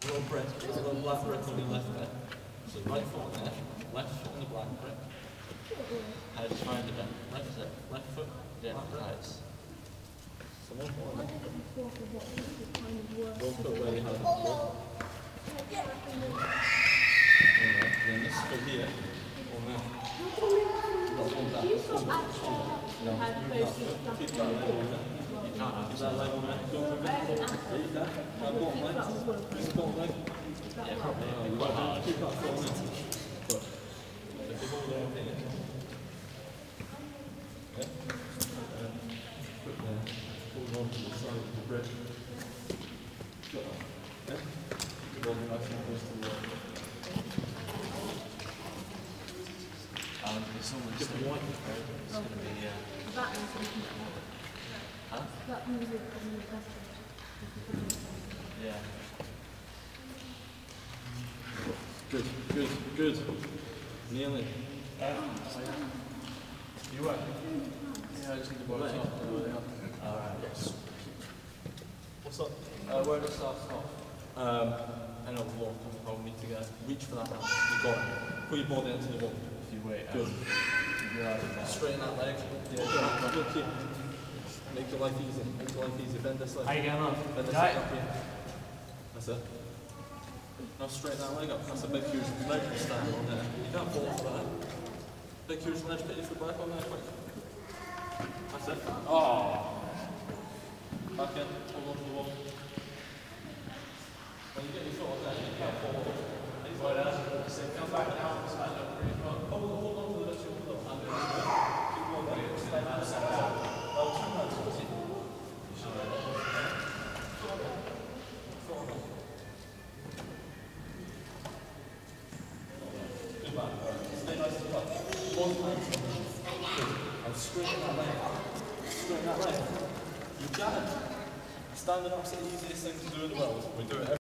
little brick, a little black brick on your left there. So right foot on there, left foot on the black brick. Head behind the bend. Left foot, yeah, right. So one foot on there. One foot where you have it. Alright, then this foot here, on there. Not on that. No, keep that leg on there. You can't have that leg on there. Don't move it. Yeah, you can. That bottom leg. Use the bottom leg. Yeah, probably. Quite hard. Keep that foot on there. But if you hold it on here, okay? Put there. Hold on to the side of the brick. Got that. Okay? The ball nice and close to the wall. It's almost Just white. it's going to be, That is something that more. huh? That music from the festival. Yeah. Good. Nearly. You work? Yeah, I just need to work off. Alright, yes. What's up? Where does that stop? I know the wall. I'll need to get reach for that now. You got it. Put your body into the wall. If you wait, Good. Straighten that leg. Yeah, good. Keep. Make your life easy. Make your life easy. Bend this leg. How you getting on? Bend this leg up here. That's it. Now straighten that leg up. That's a big huge ledge you're standing on there. You can't fall off that. Big huge ledge. Put your foot back on there quick. That's it. Oh. Back in. Hold on to the wall. When you get your foot on there, you can't fall off. Come back down. Hold on to the rest of your foot. Keep going back. Stand out. Oh, turn that towards you. Good man. Stay nice and flat. One leg. Good. And straighten that leg. Straighten that leg. You can. Standing up's the easiest thing to do in the world. We do it every